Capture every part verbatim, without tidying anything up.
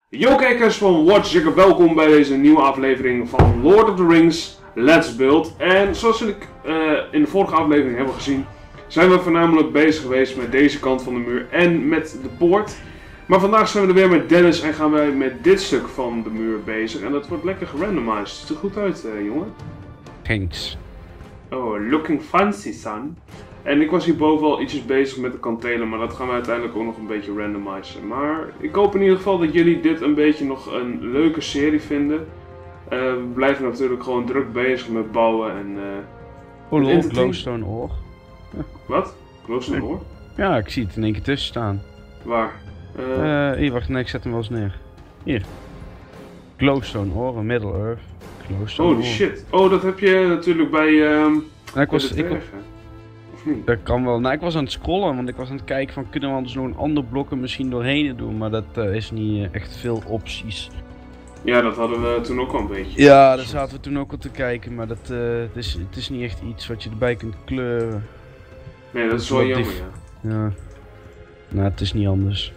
Yo kijkers van Watch, welkom bij deze nieuwe aflevering van Lord of the Rings Let's Build. En zoals jullie uh, in de vorige aflevering hebben gezien, zijn we voornamelijk bezig geweest met deze kant van de muur en met de poort. Maar vandaag zijn we er weer met Dennis en gaan wij met dit stuk van de muur bezig. En dat wordt lekker gerandomized. Ziet er goed uit, uh, jongen. Thanks. Oh, looking fancy, son. En ik was hierboven al ietsjes bezig met de kantelen, maar dat gaan we uiteindelijk ook nog een beetje randomizen. Maar ik hoop in ieder geval dat jullie dit een beetje nog een leuke serie vinden. Uh, we blijven natuurlijk gewoon druk bezig met bouwen en... Uh, oh lol, glowstone oor. Wat? Glowstone oor? Ja, ik zie het in één keer tussen staan. Waar? Uh, uh, hier, wacht, nee, ik zet hem wel eens neer. Hier. Glowstone oor, Middle-earth. Glowstone Holy shit. Oh, dat heb je natuurlijk bij... Uh, ja, ik was... Ik, Of niet? Dat kan wel. Nou, ik was aan het scrollen, want ik was aan het kijken van kunnen we anders nog een ander blok er misschien doorheen doen, maar dat uh, is niet uh, echt veel opties. Ja, dat hadden we toen ook al een beetje. Ja, daar zaten we toen ook al te kijken, maar dat, uh, het, is, het is niet echt iets wat je erbij kunt kleuren. Nee, dat is wel jammer, ja. Ja. Nou, het is niet anders.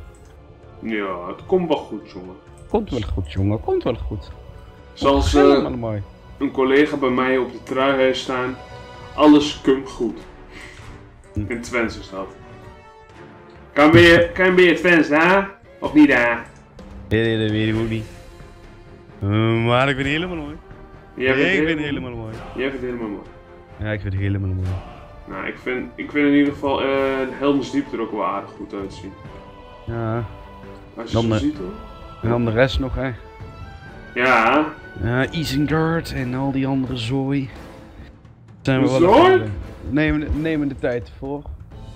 Ja, het komt wel goed, jongen. Komt wel goed, jongen. Komt wel goed. Zoals uh, een collega bij mij op de trui heeft staan. Alles komt goed. In het Twents is dat. Kan je, kan je het Twents daar? Of niet daar? Nee, dat weet ik ook niet. Uh, maar ik vind het helemaal mooi. Jij nee, ik vind vind het helemaal mooi. Jij vindt het helemaal mooi. Ja, ik vind het helemaal mooi. Nou, ik vind, ik vind in ieder geval uh, Helm's Diep er ook wel aardig goed uitzien. Ja. Als je zo ziet hoor. En dan de rest nog, hè. Ja. Ja, Isengard en al die andere zooi. Zijn we zooi? Nemen, nemen de tijd voor.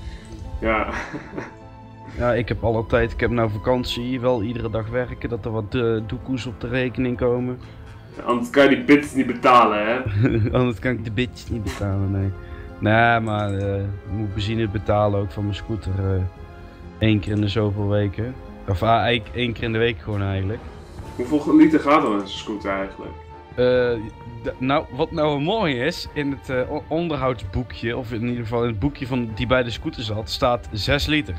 Ja. Ja, ik heb alle tijd. Ik heb nou vakantie, wel iedere dag werken, dat er wat uh, doekoes op de rekening komen. Ja, anders kan je die bits niet betalen, hè? Anders kan ik de bits niet betalen, nee. Nee, maar uh, ik moet benzine betalen ook van mijn scooter. Uh, één keer in de zoveel weken. Of uh, eigenlijk één keer in de week gewoon eigenlijk. Hoeveel liter gaat er in een scooter eigenlijk? Uh, nou, wat nou mooi is, in het uh, onderhoudsboekje, of in ieder geval in het boekje van, die bij de scooter zat, staat zes liter.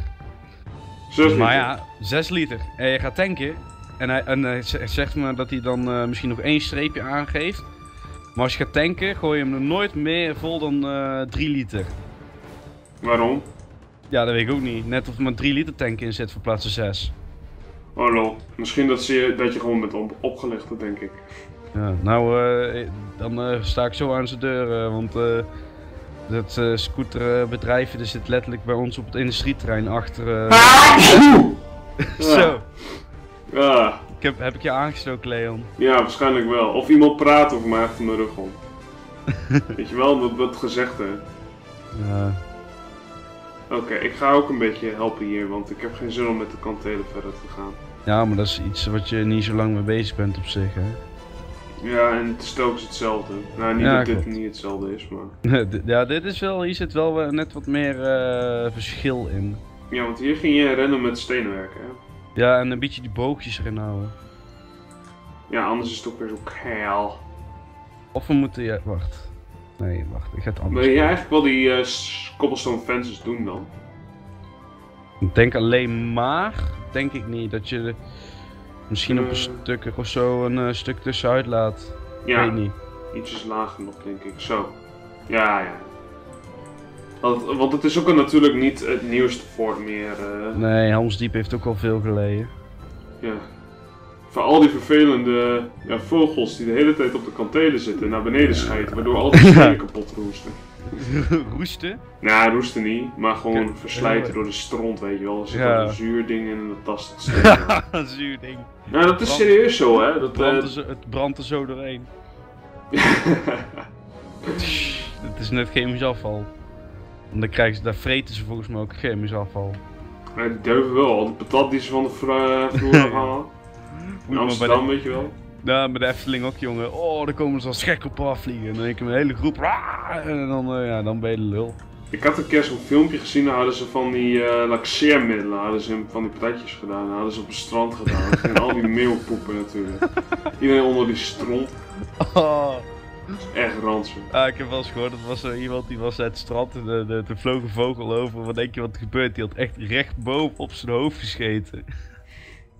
zes liter? Maar ja, zes liter. En je gaat tanken, en hij, en hij zegt me dat hij dan uh, misschien nog één streepje aangeeft. Maar als je gaat tanken, gooi je hem er nooit meer vol dan uh, drie liter. Waarom? Ja, dat weet ik ook niet. Net of er maar drie liter tank in zit voor plaats van zes. Oh lol, misschien dat, je, dat je gewoon bent op, opgelicht, dat denk ik. Ja, nou, uh, dan uh, sta ik zo aan zijn deur, uh, want uh, dat uh, scooterbedrijf uh, zit letterlijk bij ons op het industrieterrein achter. Uh... Ah! Zo. Ja. Ik heb, heb ik je aangestoken, Leon? Ja, waarschijnlijk wel. Of iemand praat over mij achter mijn rug om. Weet je wel, dat wordt gezegd, hè. Ja. Oké, okay, ik ga ook een beetje helpen hier, want ik heb geen zin om met de kantelen verder te gaan. Ja, maar dat is iets wat je niet zo lang mee bezig bent op zich, hè. Ja, en het is telkens hetzelfde. Nou, niet ja, dat klopt. dit niet hetzelfde is, maar... Ja, dit is wel, hier zit wel net wat meer uh, verschil in. Ja, want hier ging je rennen met stenen werken, hè. Ja, en een beetje die boogjes erin houden. Ja, anders is het ook weer zo kaal. Of we moeten, ja, wacht. Nee, wacht, ik ga het anders Wil je doen. eigenlijk wel die uh, cobblestone fences doen dan? Ik denk alleen maar, denk ik niet, dat je misschien uh, op een stuk of zo een uh, stuk tussenuit laat. Ja, weet niet. Ietsjes lager nog, denk ik. Zo. Ja, ja. Want, want het is ook natuurlijk niet het nieuwste fort meer. Uh... Nee, Helm's Diep heeft ook al veel geleden. Ja. Voor al die vervelende ja, vogels die de hele tijd op de kantelen zitten en naar beneden schijten, waardoor al die stenen kapot roesten. Roesten? Nou, roesten niet, maar gewoon ja, verslijten ja. door de stront, weet je wel. Er zit ja. een zuur ding in en dat tast het stenen. Een zuur ding. Nou, dat is serieus zo, hè. Dat, brandt uh... er zo, het brandt er zo doorheen. Het is net chemisch afval. En dan krijgen ze, daar vreten ze volgens mij ook chemisch afval. Nee, die deuven wel. De patat die ze van de vloer halen. In Amsterdam, weet je wel. Ja, bij de Efteling ook, jongen. Oh, daar komen ze als gek op afvliegen. En dan denk ik een hele groep. En dan, uh, ja, dan ben je de lul. Ik had een keer zo'n filmpje gezien, daar hadden ze van die uh, laxeermiddelen, hadden ze van die patatjes gedaan, dat hadden ze op het strand gedaan. En al die meelpoepen natuurlijk. Iedereen onder die stront. Oh. Dat is echt ranzig. Ah, ik heb wel eens gehoord, dat was zo iemand die was uit het strand en de, de, de vloog een vogel over. Wat denk je wat er gebeurt? Die had echt recht boven op zijn hoofd gescheten.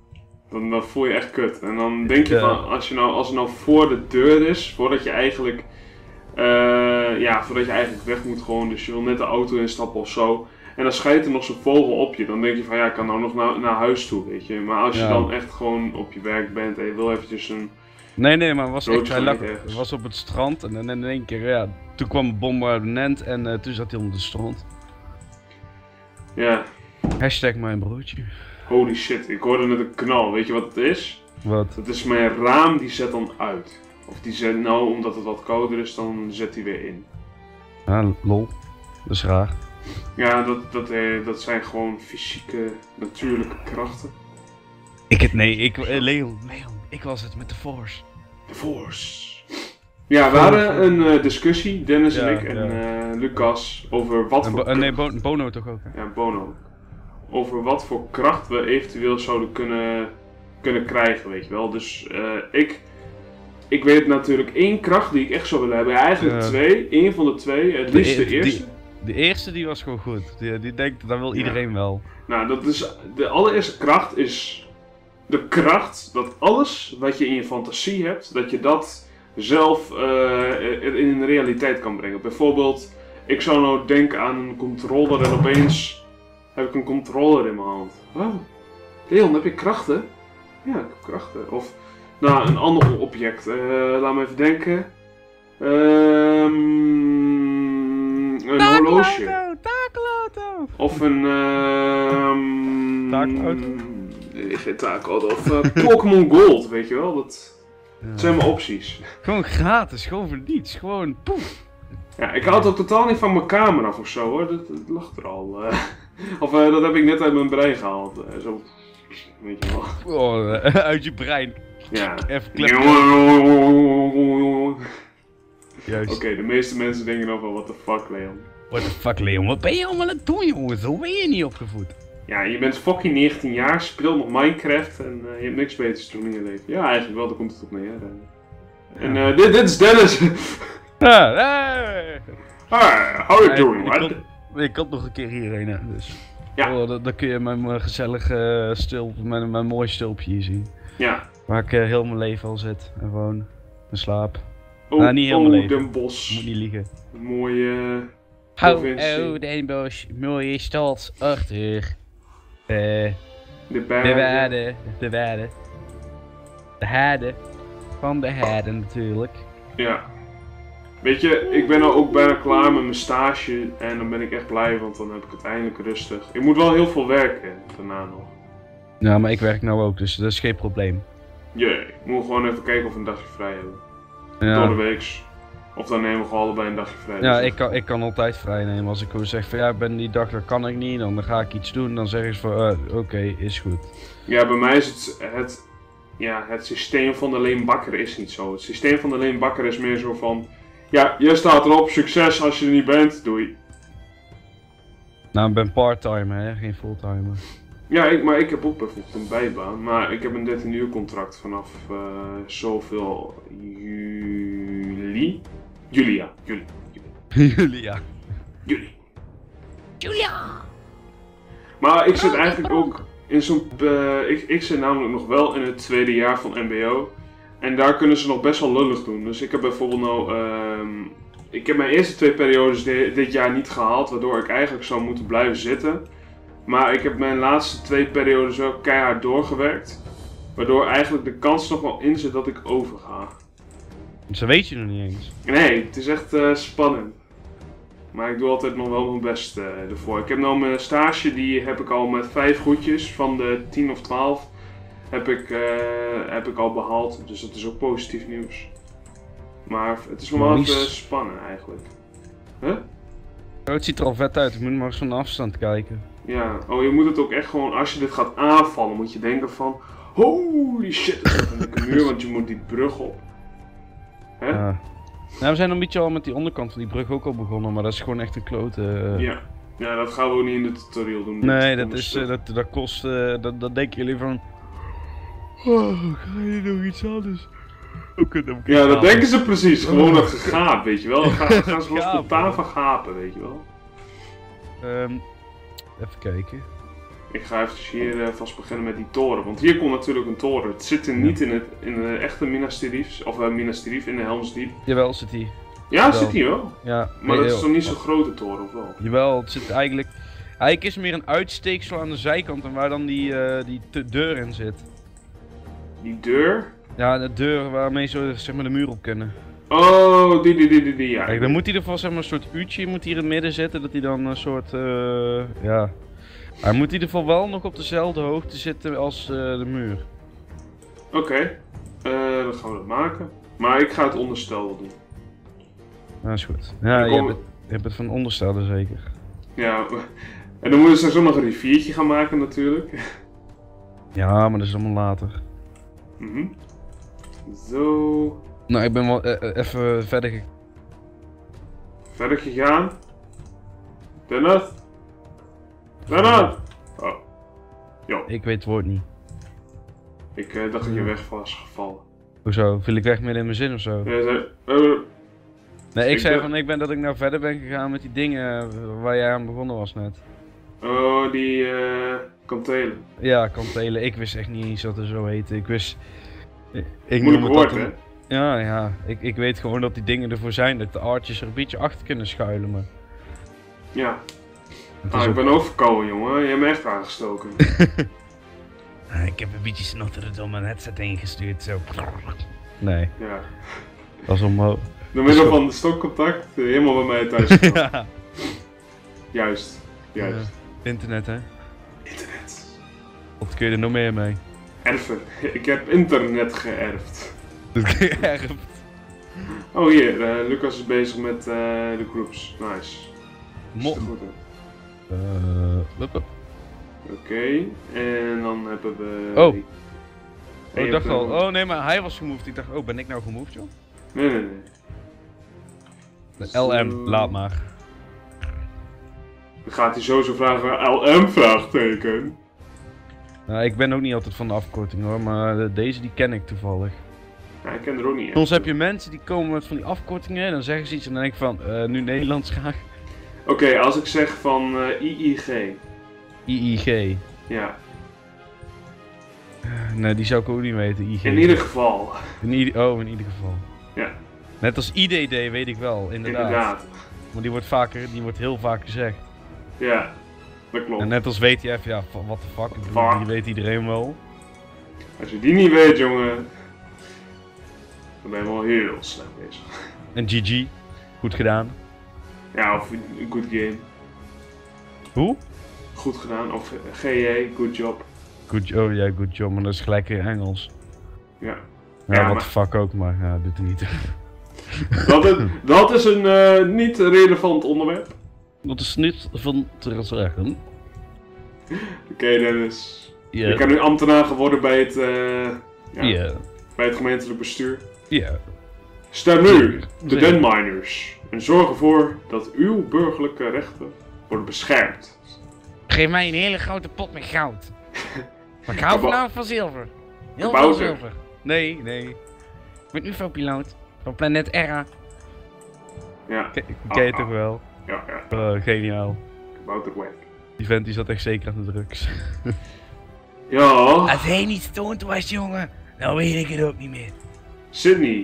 Dan, dan voel je echt kut. En dan denk je Ja. van, als, je nou, als het nou voor de deur is, voordat je eigenlijk, uh, ja, voordat je eigenlijk weg moet gewoon, dus je wil net de auto instappen of zo. En dan schijt er nog zo'n vogel op je. Dan denk je van, ja, ik kan nou nog naar, naar huis toe, weet je. Maar als je Ja. dan echt gewoon op je werk bent en je wil eventjes een... Nee, nee, maar het was, echt, Roodje hij lag, gelijk ergens. was op het strand en dan in één keer, ja, toen kwam een bombardement en uh, toen zat hij onder de strand. Ja, Hashtag mijn broertje. holy shit, ik hoorde net een knal. Weet je wat het is? Wat? Dat is mijn raam, die zet dan uit. Of die zet, nou, omdat het wat kouder is, dan zet hij weer in. Ah, lol. Dat is raar. Ja, dat, dat, eh, dat zijn gewoon fysieke, natuurlijke krachten. Ik het, nee, ik, eh, Leon, Leon, ik was het met de Force. The Force. Ja, we hadden een uh, discussie, Dennis en Ja, ik en ja. uh, Lucas, over wat En voor... Bo- eh, nee, Bo- Bono toch ook, hè? Ja, Bono. Over wat voor kracht we eventueel zouden kunnen, kunnen krijgen, weet je wel. Dus uh, ik, ik weet natuurlijk één kracht die ik echt zou willen hebben. Ja, eigenlijk Ja. twee, één van de twee, het liefst de e- eerste. Die, de eerste die was gewoon goed. Die, die denkt, dat wil Ja. iedereen wel. Nou, dat is, de allereerste kracht is de kracht dat alles wat je in je fantasie hebt, dat je dat zelf uh, in de realiteit kan brengen. Bijvoorbeeld, ik zou nou denken aan een controller en opeens heb ik een controller in mijn hand. Oh, Leon, heb je krachten? Ja, ik heb krachten. Of, nou, een ander object. Uh, laat me even denken. Um, een horloge. Taakauto! Of een... Um, Taakauto? Nee, geen taakauto. Of uh, Pokémon Gold, weet je wel. Dat, Ja. dat zijn mijn opties. Gewoon gratis, gewoon voor niets. Gewoon poef. Ja, ik houd ook totaal niet van mijn camera of zo hoor. Dat, dat lag er al. Uh, of uh, dat heb ik net uit mijn brein gehaald. Uh, zo... Weet je wel. Oh, uh, uit je brein. Ja. Even kleppen. Oké, Juist. okay, de meeste mensen denken dan van what the fuck, Leon. What the fuck, Leon? Wat ben je allemaal aan het doen, jongen? Zo ben je niet opgevoed. Ja, je bent fucking negentien jaar, speelt nog Minecraft en uh, je hebt niks beters te doen in je leven. Ja, eigenlijk wel, daar komt het op neer. Uh. En uh, dit, dit is Dennis! Ah, hey. Hi, how are you Ja, doing, ik, man? kom, ik kom nog een keer hierheen, hè, dus. Ja. Oh, dan, dan kun je mijn uh, gezellige uh, stilp, mijn, mijn mooi stulpje hier zien. Ja. Waar ik uh, heel mijn leven al zit en woon en slaap. Oh, Nou, niet heel oh mijn leven. Den Bosch. Moet niet liegen. Een mooie Ho, provincie. oh, Den Bosch, mooie stad achter. Eh, De de bergen. waarde, de waarde. De herde. Van de herde natuurlijk. Ja. Weet je, ik ben nou ook bijna klaar met mijn stage en dan ben ik echt blij, want dan heb ik het eindelijk rustig. Ik moet wel heel veel werken daarna nog. Ja, maar ik werk nou ook, dus dat is geen probleem. Jee, ik moet gewoon even kijken of we een dagje vrij hebben. Door Ja, de weeks. Of dan nemen we gewoon allebei een dagje vrij. ja Dus ik, kan, ik kan altijd vrij nemen. Als ik gewoon zeg van ja, ik ben die dag, dat kan ik niet, dan ga ik iets doen. Dan zeggen ze van uh, oké, okay, is goed. Ja, bij mij is het, het, ja, het systeem van de Leen Bakker is niet zo. Het systeem van de Leen Bakker is meer zo van... Ja, jij staat erop, succes als je er niet bent, doei. Nou, ik ben part-time, hè, geen fulltime. Ja, ik, maar ik heb ook bijvoorbeeld een bijbaan, maar ik heb een dertien uur contract vanaf uh, zoveel juli. Juli, ja. Juli. Julia. Juli. Julia! Maar ik zit eigenlijk ook in zo'n... Uh, ik, ik zit namelijk nog wel in het tweede jaar van M B O. En daar kunnen ze nog best wel lullig doen. Dus ik heb bijvoorbeeld nou... Um, ik heb mijn eerste twee periodes de, dit jaar niet gehaald, waardoor ik eigenlijk zou moeten blijven zitten. Maar ik heb mijn laatste twee periodes wel keihard doorgewerkt. Waardoor eigenlijk de kans nog wel in zit dat ik overga. Ze weet je nog niet eens. Nee, het is echt uh, spannend. Maar ik doe altijd nog wel mijn best uh, ervoor. Ik heb nou mijn stage, die heb ik al met vijf goedjes van de tien of twaalf heb ik, uh, heb ik al behaald. Dus dat is ook positief nieuws. Maar het is nog wel Nice. even spannend eigenlijk. Huh? Oh, het ziet er al vet uit, ik moet maar eens van afstand kijken. Ja, oh je moet het ook echt gewoon, als je dit gaat aanvallen, moet je denken van... Holy shit, er staat een muur, want je moet die brug op. Hè? Ja. Nou, we zijn een beetje al met die onderkant van die brug ook al begonnen, maar dat is gewoon echt een klote. Uh... Ja. Ja, dat gaan we ook niet in de tutorial doen. Nee, Dit dat, is, onderstuk. uh, dat, dat kost, uh, dat, dat denken jullie van... Oh, ga je nog iets anders? Ook, dan Ja, dat denken ze precies. Gewoon dat gegaap, weet je wel. Dan gaan, dan gaan ze gewoon Gapen. spontaan van gapen, weet je wel. Um, even kijken. Ik ga eventjes hier uh, vast beginnen met die toren. Want hier komt natuurlijk een toren. Het zit er niet in, het, in de echte Minas Tirith. Of uh, Minas Tirith in de Helm's Deep. Jawel, zit hij. Ja, het zit hier wel. Ja, maar nee, dat is toch niet zo'n oh. grote toren, of wel? Jawel, het zit eigenlijk... Eigenlijk is het meer een uitsteeksel aan de zijkant en waar dan die, uh, die deur in zit. Die deur? Ja, de deur waarmee ze zeg maar de muur op kunnen. Oh, die, die, die, die, die ja. Kijk, dan moet hij ervoor zeg maar een soort uurtje moet hier in het midden zetten, dat hij dan een soort, uh, ja... Hij moet in ieder geval wel nog op dezelfde hoogte zitten als uh, de muur. Oké, okay. uh, dan gaan we dat maken. Maar ik ga het onderstel wel doen. Ja, is goed. Ja, kom... je, hebt het, je hebt het van onderstellen zeker. Ja, en dan moeten we straks ook nog een riviertje gaan maken natuurlijk. Ja, maar dat is allemaal later. Mm-hmm. Zo. Nou, ik ben wel uh, even verder gegaan. Verder gegaan? Dennis? Dennis! Oh. Jo. Ik weet het woord niet. Ik uh, dacht dat je weg was gevallen. Hoezo? Viel ik weg midden in mijn zin of zo? Ja, zei, uh, nee, ik, ik zei ben... van ik ben dat ik nou verder ben gegaan met die dingen waar jij aan begonnen was net. Oh, die uh, kantelen. Ja, kantelen. Ik wist echt niet eens wat er zo heette. Ik wist... Ik Moeilijk woord, hè? Ja, ja. Ik, ik weet gewoon dat die dingen ervoor zijn, dat de aardjes er een beetje achter kunnen schuilen, maar... Ja. Ah, ik ook... ben ook verkouden, jongen. Je hebt me echt aangestoken. ah, ik heb een beetje snotteren door mijn headset heen gestuurd, zo. Nee. Ja. Dat is omhoog. Door middel van de stokcontact, helemaal bij mij thuis gekomen. Ja. Juist. Juist. Ja. Internet, hè? Internet. Wat kun je er nog meer mee? Erven. Ik heb internet geërfd. Dat geërfd. Oh hier, uh, Lucas is bezig met uh, de groups. Nice. Mo goed, uh, Oké, okay. En dan hebben we... Oh, die... oh ik dacht al, oh nee, maar hij was gemoved. Ik dacht, oh, ben ik nou gemoved, joh? Nee, nee, nee. De L M, laat maar. Dan gaat hij sowieso vragen, L M vraagteken? Nou, ik ben ook niet altijd van de afkorting hoor, maar uh, deze die ken ik toevallig. Ja, ik ken er ook niet echt. Soms heb je mensen die komen met van die afkortingen en dan zeggen ze iets en dan denk ik van, uh, nu Nederlands graag. Oké, okay, als ik zeg van uh, I I G. I I G? Ja. Uh, nee, die zou ik ook niet weten, I G. In ieder geval. In ieder, oh, in ieder geval. Ja. Net als I D D weet ik wel, inderdaad. Inderdaad. Maar die wordt, vaker, die wordt heel vaak gezegd. Ja, dat klopt. En net als W T F, ja, what the fuck, ik bedoel, die weet iedereen wel. Als je die niet weet, jongen, dan ben je wel heel slecht bezig. En G G, goed gedaan. Ja, of good game. Hoe? Goed gedaan, of G J, good job. Good, oh ja, good job, maar dat is gelijk in Engels. Ja. Ja, ja what maar... the fuck ook, maar ja, doet er niet. dat, is, dat is een uh, niet relevant onderwerp. Dat is niet van te zeggen. Oké, okay, Dennis. Yeah. Ik ben nu ambtenaar geworden bij het, uh, ja, yeah. bij het gemeentelijk bestuur. Ja. Yeah. Steun nu de Denminers en zorg ervoor dat uw burgerlijke rechten worden beschermd. Geef mij een hele grote pot met goud. Maar ik hou vanavond van zilver. Heel Kabouter. veel zilver. Nee, nee. Ik ben U F O-piloot van Planet Erra. Ja. Ken, ken je ah, toch ah. wel? Ja, ja. Uh, geniaal. Kabouter wack. Die vent die zat echt zeker aan de drugs. Ja. Als hij niet stoned was, jongen, dan weet ik het ook niet meer. Sydney.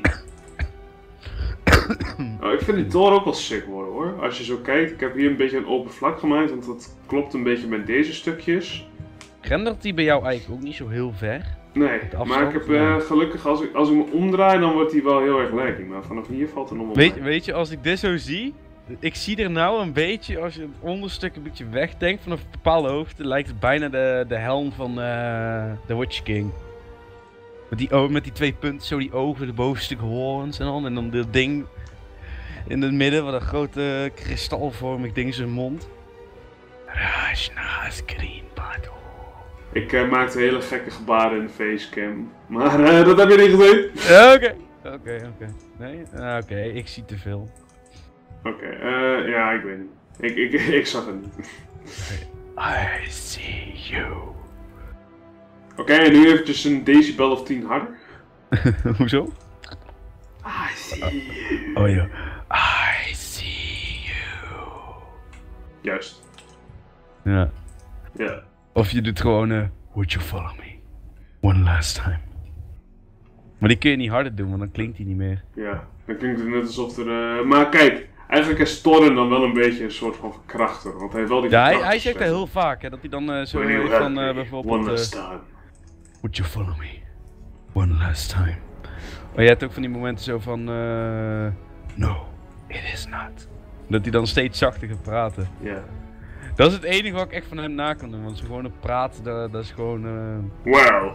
Oh, ik vind die toren ook wel sick worden hoor. Als je zo kijkt, ik heb hier een beetje een open vlak gemaakt, want dat klopt een beetje met deze stukjes. Rendert die bij jou eigenlijk ook niet zo heel ver? Nee, maar ik heb uh, gelukkig als ik, als ik me omdraai, dan wordt die wel heel erg laggy. Maar vanaf hier valt er nog wel weet, weet je, als ik dit zo zie, ik zie er nou een beetje, als je het onderstuk een beetje wegdenkt vanaf een bepaalde hoogte, lijkt het bijna de, de helm van uh, The Witch King. Met die, oh, met die twee punten, zo die ogen, de bovenste horens en dan, en dan dat ding in het midden, wat een grote kristalvormig ding in zijn mond. Rajna's Green Battle. Ik uh, maakte hele gekke gebaren in de facecam, maar uh, dat heb je niet gezien. Oké, oké, oké. Nee? Uh, oké, okay. Ik zie te veel. Oké, okay, uh, ja, ik weet niet. Ik, ik, ik zag het niet. I see you. Oké, okay, en nu eventjes een decibel of tien harder. Hoezo? I see you. Oh ja. I see you. Juist. Ja. Ja. Of je doet gewoon, uh, would you follow me? One last time. Maar die kun je niet harder doen, want dan klinkt hij niet meer. Ja, dan klinkt het net alsof er... Uh, maar kijk, eigenlijk is Torren dan wel een beetje een soort van verkrachter. Want hij heeft wel die Ja, hij, hij zegt dat heel vaak, hè, dat hij dan uh, zo heeft van uh, bijvoorbeeld... One last time. Would you follow me? One last time. Maar je hebt ook van die momenten zo van... Uh, no, it is not. Dat hij dan steeds zachter gaat praten. Ja. Yeah. Dat is het enige wat ik echt van hem na kan doen, want ze gewoon praten, dat, dat is gewoon... Uh... Well.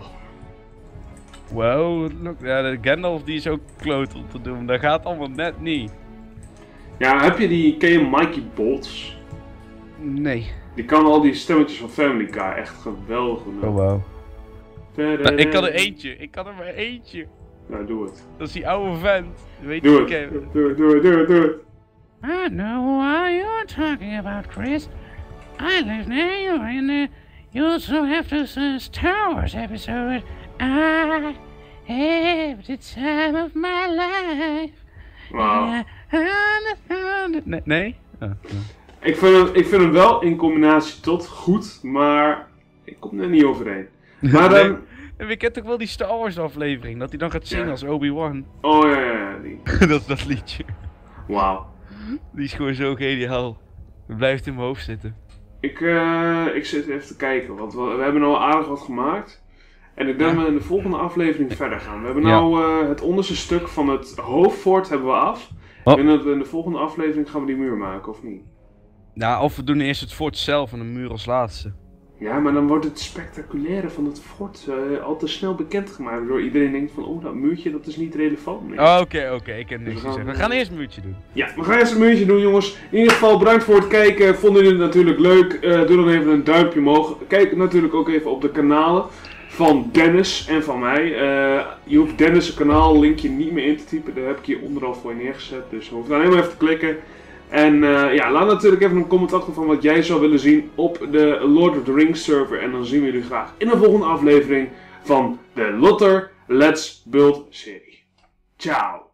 Wow, look, ja, de Gandalf die is ook kloot om te doen, dat gaat allemaal net niet. Ja, heb je die, ken je Mikey Bolts? Nee. Die kan al die stemmetjes van Family Guy echt geweldig doen. Oh wow. Nou, ik kan er eentje, ik kan er maar eentje. Nou, doe het. Dat is die oude vent. Weet doe, je het. doe het, doe het, doe het, doe het. I know what you're talking about, Chris. I live near you in the You also have this uh, Star Wars episode. I have the time of my life. Wow. Nee? nee? Oh, ik, vind hem, ik vind hem wel in combinatie tot goed, maar ik kom er niet overheen. Maar dan... nee. Je kent toch wel die Star Wars aflevering, dat hij dan gaat zingen ja. als Obi-Wan. Oh ja, ja, ja. Die. Dat is dat liedje. Wauw. Die is gewoon zo geniaal. Het blijft in mijn hoofd zitten. Ik, uh, ik zit even te kijken, want we, we hebben al aardig wat gemaakt. En ik denk dat we in de volgende aflevering verder gaan. We hebben ja. nou uh, het onderste stuk van het hoofdfort hebben we af. Oh. Ik denk dat we in de volgende aflevering gaan we die muur maken, of niet? Nou, of we doen eerst het fort zelf en de muur als laatste. Ja, maar dan wordt het spectaculaire van het fort uh, al te snel bekendgemaakt. Waardoor iedereen denkt van, oh dat muurtje dat is niet relevant meer. Oké, oké, okay, ik heb niks gezegd. We gaan eerst een muurtje doen. Ja, we gaan eerst een muurtje doen, jongens. In ieder geval bedankt voor het kijken. Vonden jullie het natuurlijk leuk? Uh, doe dan even een duimpje omhoog. Kijk natuurlijk ook even op de kanalen van Dennis en van mij. Uh, je hoeft Dennis' kanaal linkje niet meer in te typen. Daar heb ik hier onderal voor je neergezet. Dus je hoeft alleen maar even te klikken. En uh, ja, laat natuurlijk even een comment achter van wat jij zou willen zien op de Lord of the Rings server. En dan zien we jullie graag in de volgende aflevering van de Lotter Let's Build serie. Ciao!